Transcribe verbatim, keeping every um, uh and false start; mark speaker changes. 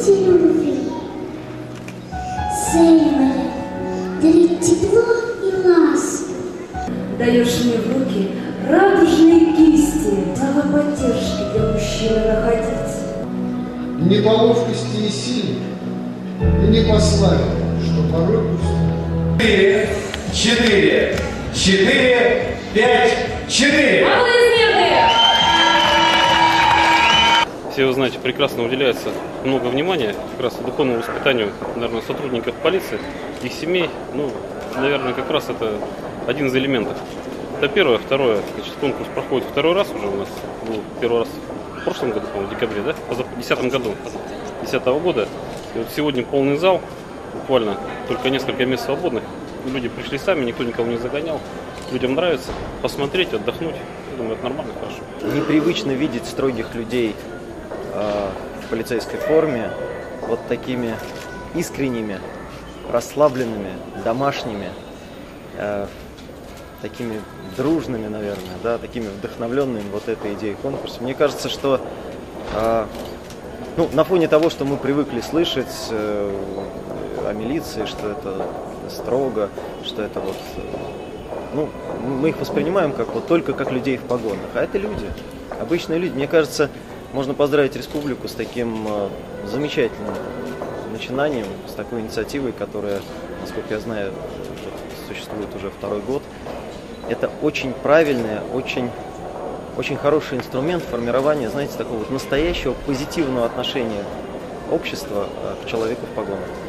Speaker 1: пути любви. Цель моя дарит тепло и ласку.
Speaker 2: Даешь мне в руки радужные кисти, слова поддержки для мужчины находить.
Speaker 3: Не по ловкости и силе, и не по славе, что порой пусто.
Speaker 4: Четыре, четыре, четыре, пять, четыре.
Speaker 5: Все вы знаете, прекрасно уделяется много внимания как раз духовному воспитанию, наверное, сотрудников полиции, их семей. Ну, наверное, как раз это один из элементов. Это первое. Второе, значит, конкурс проходит второй раз уже у нас. Был первый раз в прошлом году, по-моему, в декабре, да? В две тысячи десятом году, две тысячи десятого года. И вот сегодня полный зал, буквально только несколько мест свободных. Люди пришли сами, никто никого не загонял. Людям нравится посмотреть, отдохнуть. Я думаю, это нормально, хорошо.
Speaker 6: Непривычно видеть строгих людей э, в полицейской форме вот такими искренними, расслабленными, домашними, э, такими дружными, наверное, да, такими вдохновленными вот этой идеей конкурса. Мне кажется, что э, ну, на фоне того, что мы привыкли слышать э, о милиции, что это строго, что это вот, ну, мы их воспринимаем как вот только как людей в погонах, а это люди, обычные люди. Мне кажется, можно поздравить республику с таким э, замечательным начинанием, с такой инициативой, которая, насколько я знаю, существует уже второй год. Это очень правильный, очень, очень хороший инструмент формирования, знаете, такого вот настоящего позитивного отношения общества к человеку в погонах.